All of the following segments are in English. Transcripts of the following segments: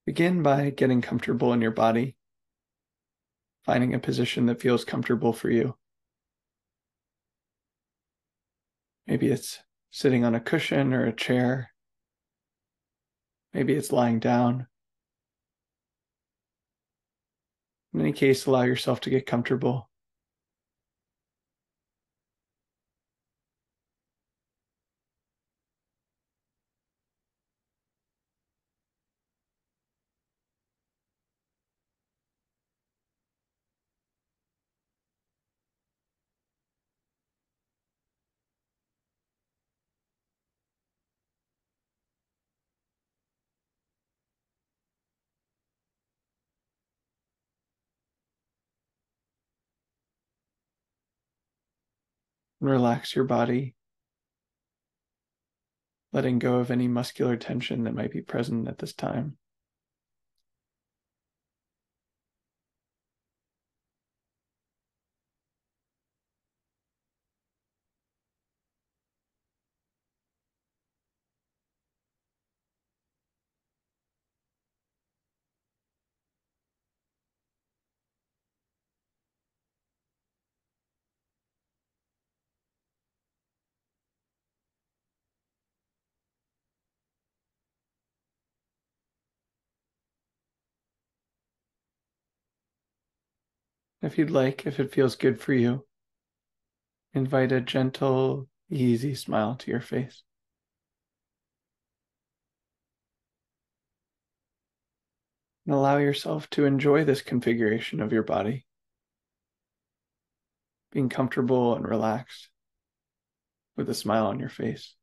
Begin by getting comfortable in your body, finding a position that feels comfortable for you. Maybe it's sitting on a cushion or a chair. Maybe it's lying down. In any case, allow yourself to get comfortable. And relax your body, letting go of any muscular tension that might be present at this time. If you'd like, if it feels good for you, invite a gentle, easy smile to your face. And allow yourself to enjoy this configuration of your body, being comfortable and relaxed with a smile on your face.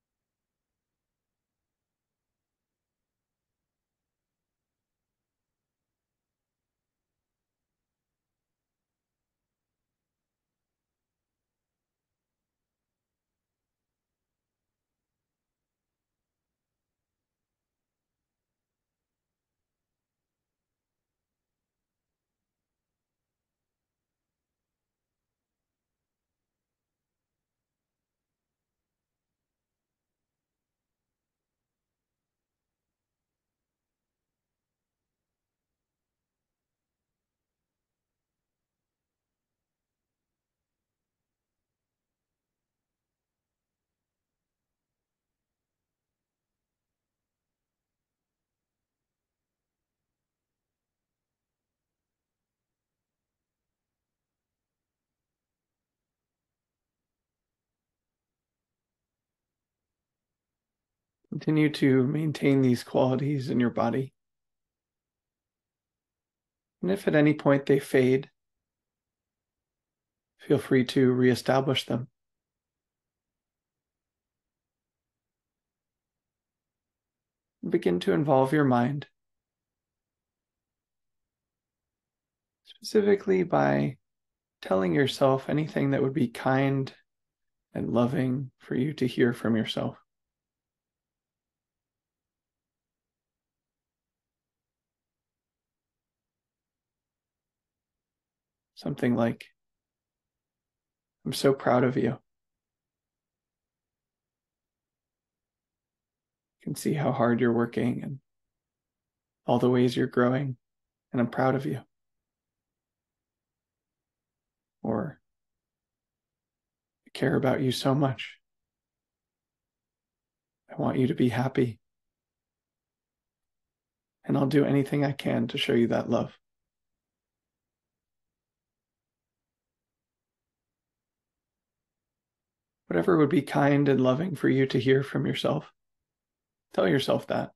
Continue to maintain these qualities in your body. And if at any point they fade, feel free to reestablish them. Begin to involve your mind, specifically by telling yourself anything that would be kind and loving for you to hear from yourself. Something like, I'm so proud of you. I can see how hard you're working and all the ways you're growing, and I'm proud of you. Or, I care about you so much. I want you to be happy. And I'll do anything I can to show you that love. Whatever would be kind and loving for you to hear from yourself, tell yourself that.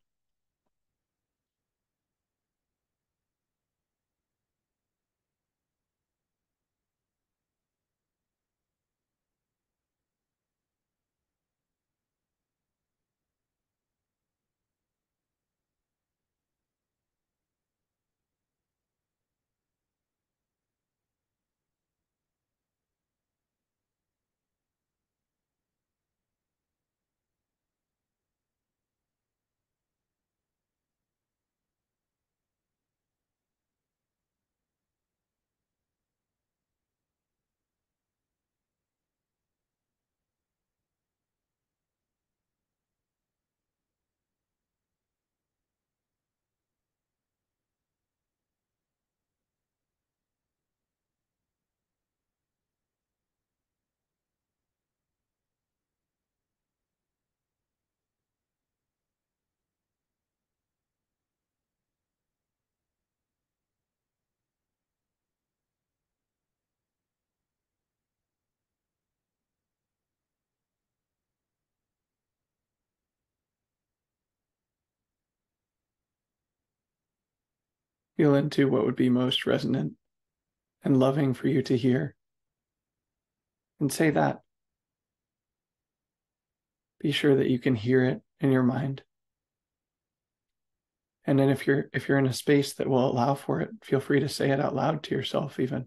Feel into what would be most resonant and loving for you to hear, and say that. Be sure that you can hear it in your mind. And then if you're in a space that will allow for it, feel free to say it out loud to yourself, even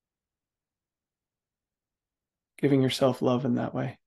giving yourself love in that way.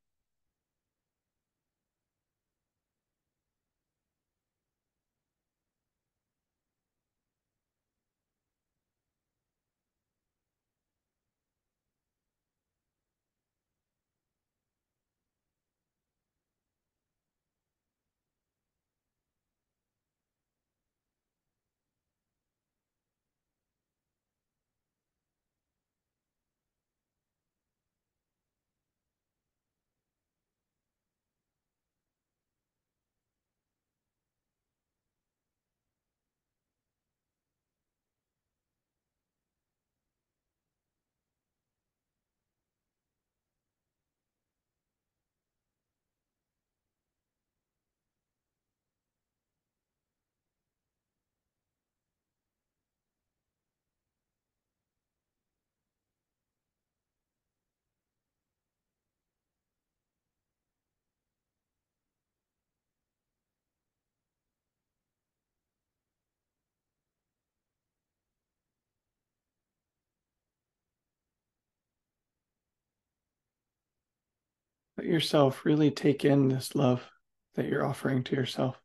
Let yourself really take in this love that you're offering to yourself.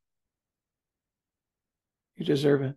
You deserve it.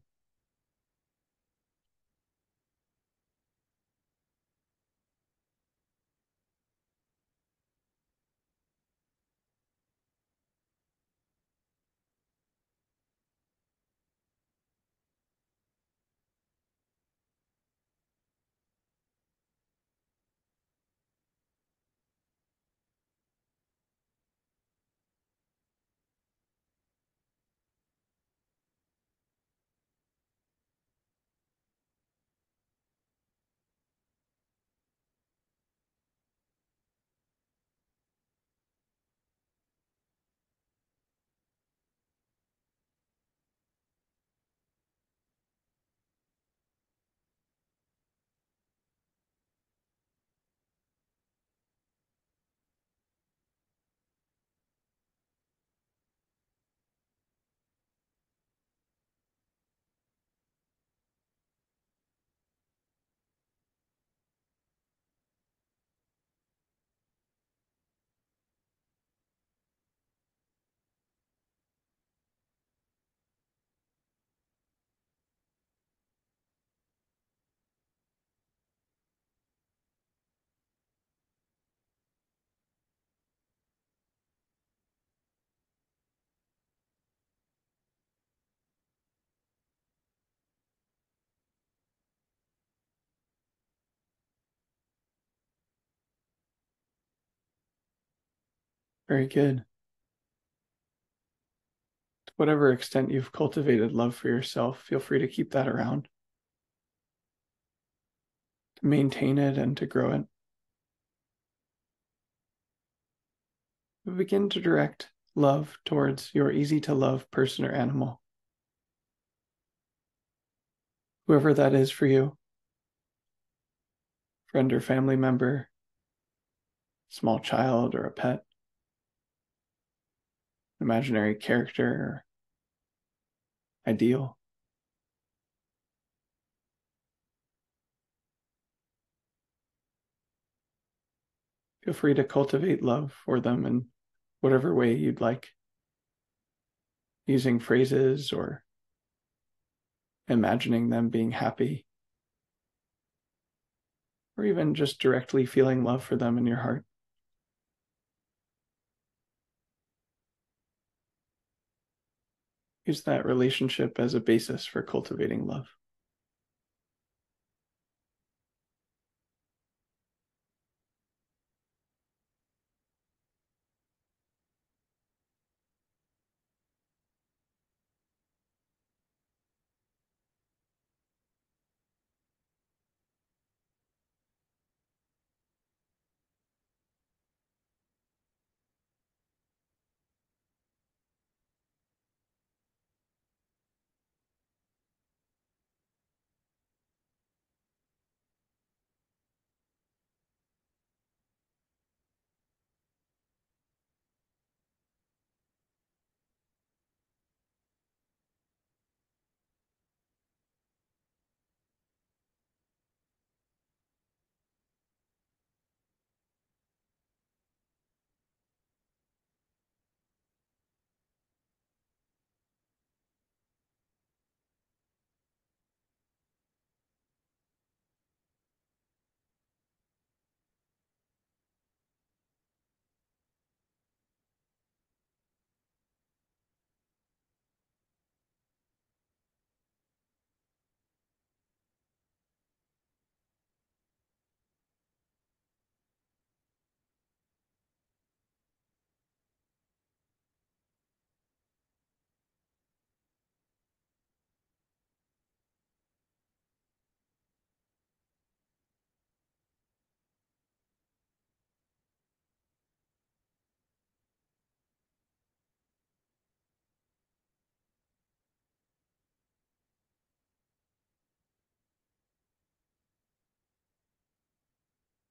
Very good. To whatever extent you've cultivated love for yourself, feel free to keep that around, to maintain it and to grow it. But begin to direct love towards your easy to love person or animal, whoever that is for you, friend or family member, small child or a pet, imaginary character or ideal. Feel free to cultivate love for them in whatever way you'd like, using phrases or imagining them being happy, or even just directly feeling love for them in your heart. Use that relationship as a basis for cultivating love.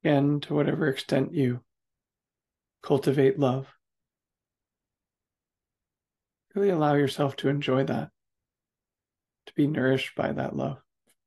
Again, to whatever extent you cultivate love, really allow yourself to enjoy that, to be nourished by that love.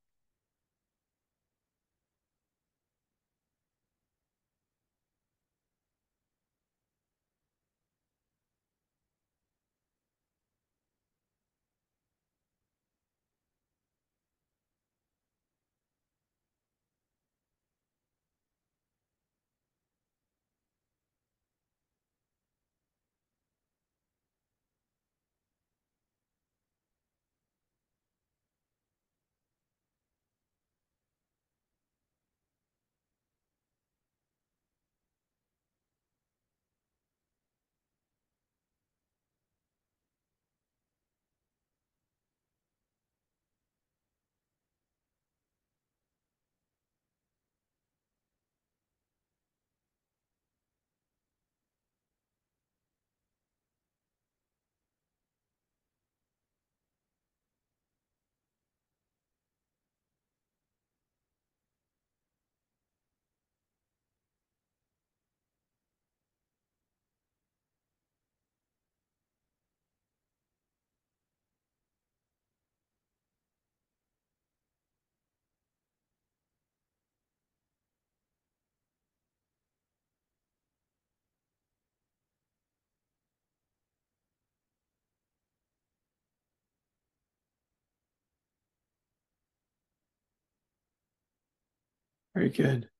Very good.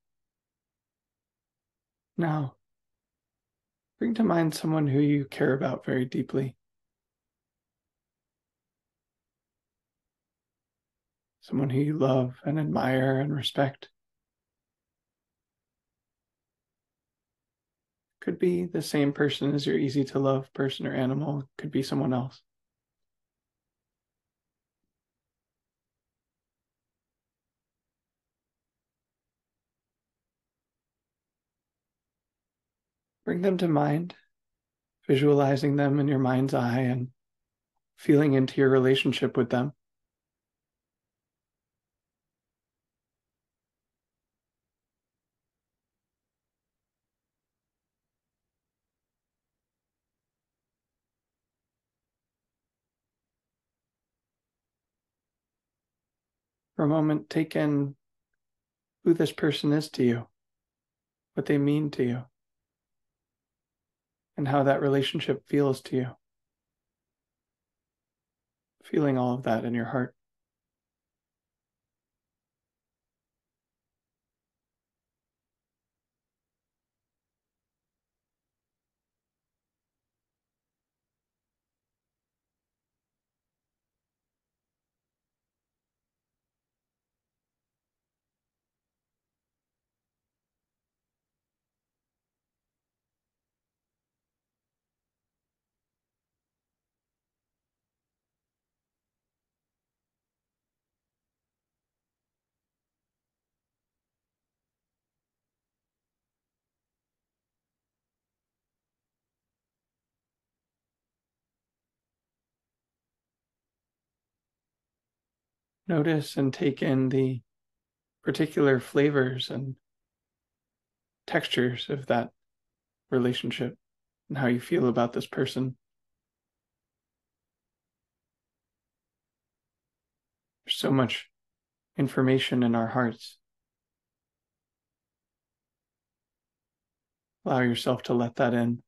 Now, bring to mind someone who you care about very deeply, someone who you love and admire and respect. Could be the same person as your easy to love person or animal, could be someone else. Bring them to mind, visualizing them in your mind's eye and feeling into your relationship with them. For a moment, take in who this person is to you, what they mean to you, and how that relationship feels to you. Feeling all of that in your heart. Notice and take in the particular flavors and textures of that relationship and how you feel about this person. There's so much information in our hearts. Allow yourself to let that in.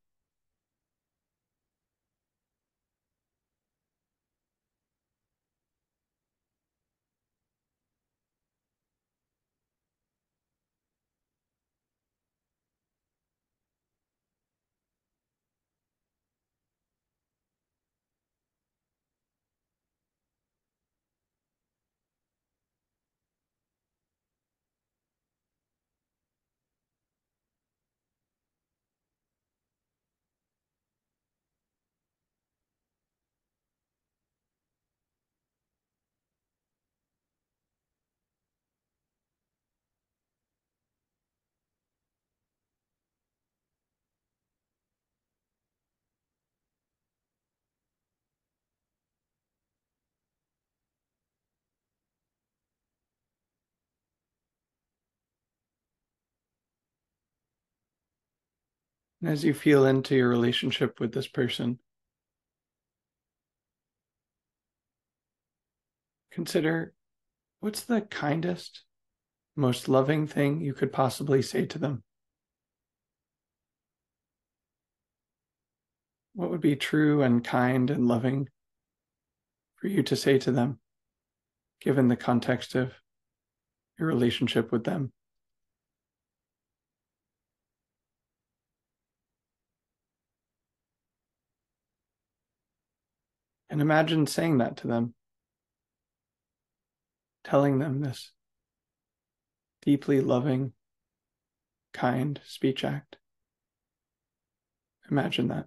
And as you feel into your relationship with this person, consider what's the kindest, most loving thing you could possibly say to them? What would be true and kind and loving for you to say to them, given the context of your relationship with them? And imagine saying that to them, telling them this deeply loving, kind speech act. Imagine that.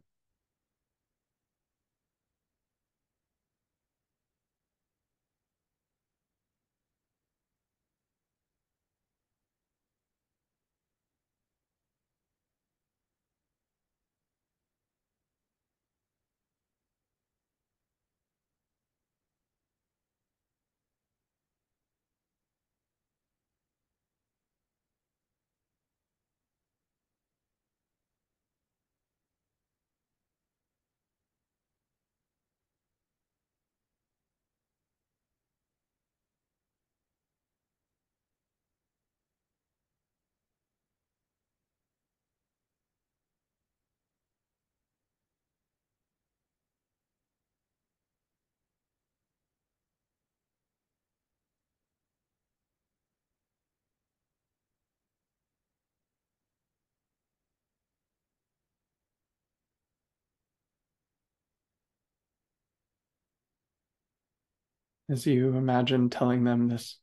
As you imagine telling them this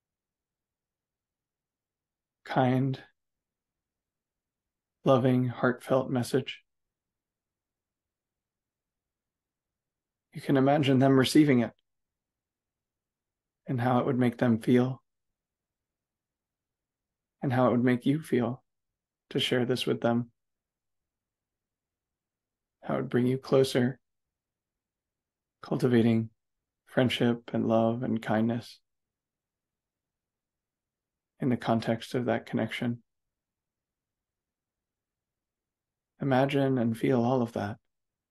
kind, loving, heartfelt message, you can imagine them receiving it and how it would make them feel and how it would make you feel to share this with them, how it would bring you closer, cultivating friendship and love and kindness in the context of that connection. Imagine and feel all of that.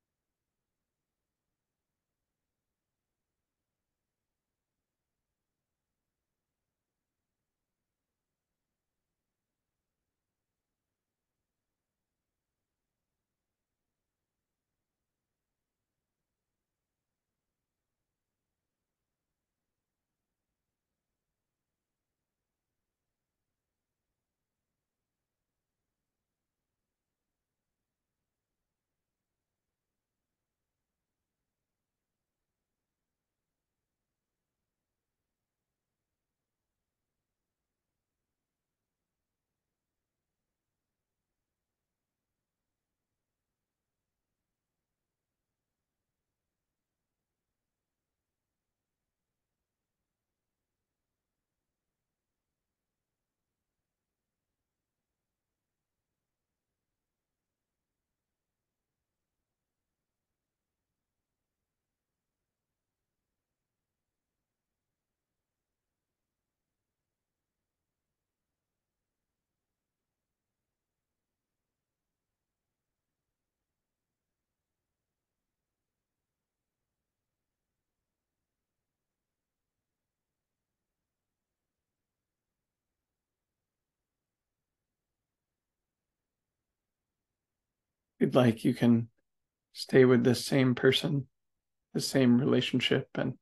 If you'd like, you can stay with this same person, the same relationship, and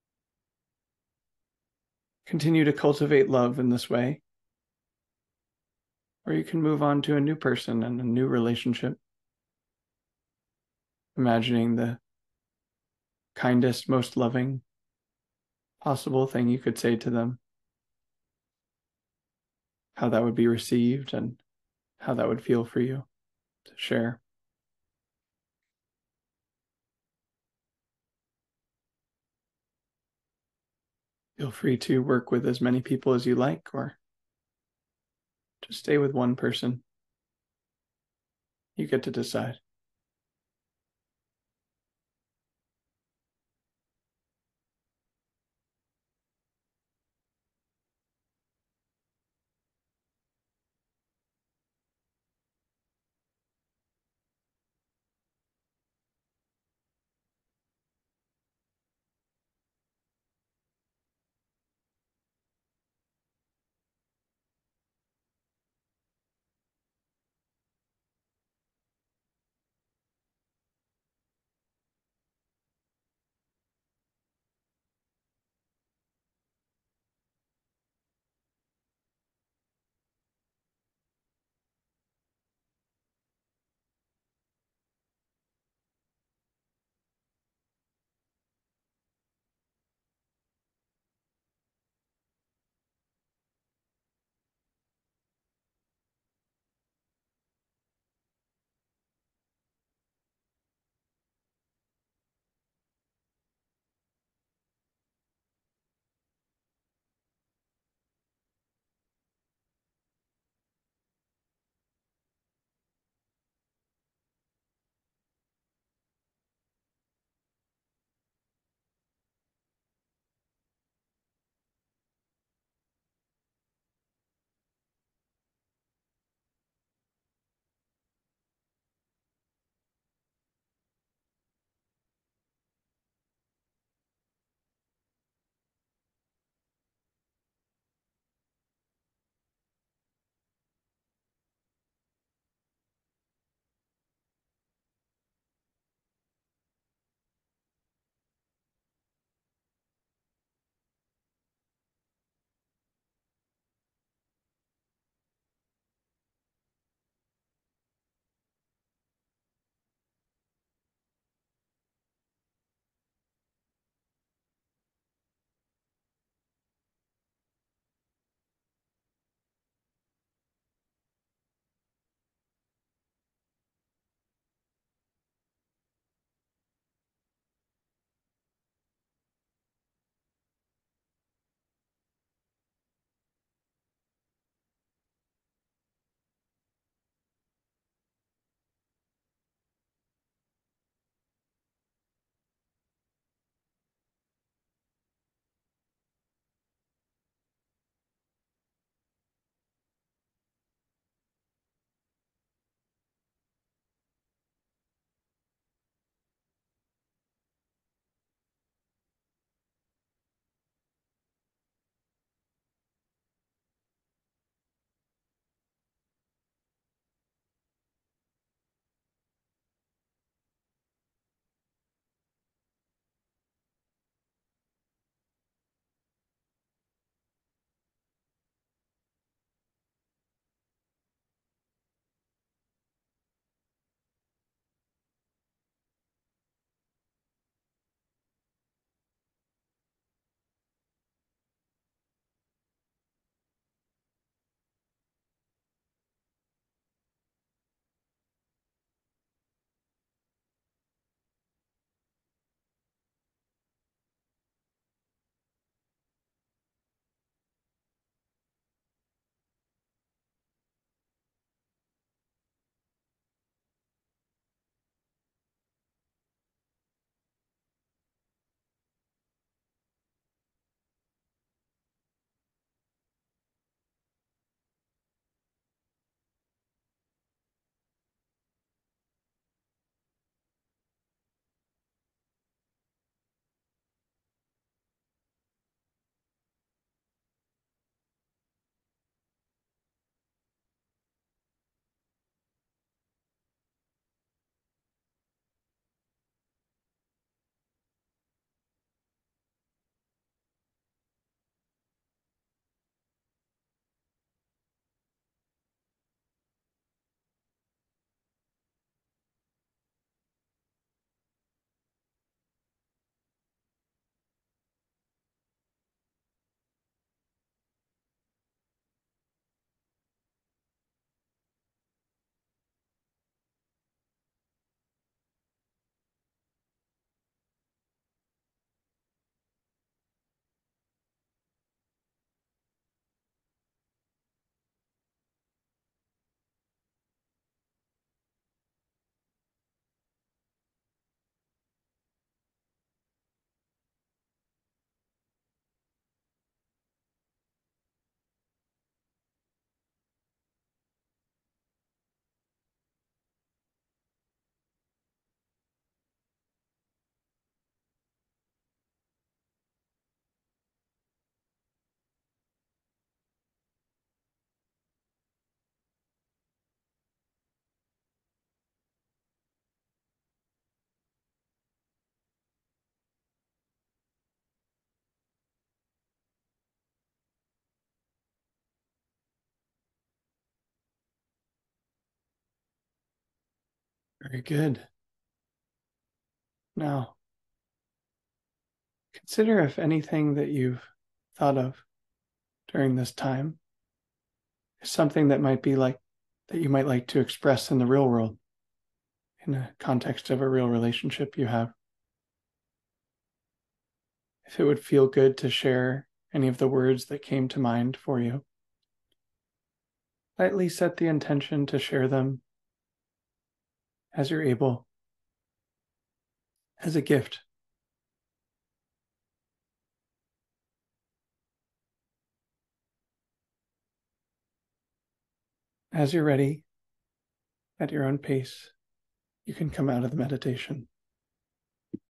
continue to cultivate love in this way. Or you can move on to a new person and a new relationship, imagining the kindest, most loving possible thing you could say to them, how that would be received, and how that would feel for you to share. Feel free to work with as many people as you like, or just stay with one person. You get to decide. Very good. Now, consider if anything that you've thought of during this time is something that might be like that you might like to express in the real world, in the context of a real relationship you have. If it would feel good to share any of the words that came to mind for you, lightly set the intention to share them as you're able, as a gift. As you're ready, at your own pace, you can come out of the meditation.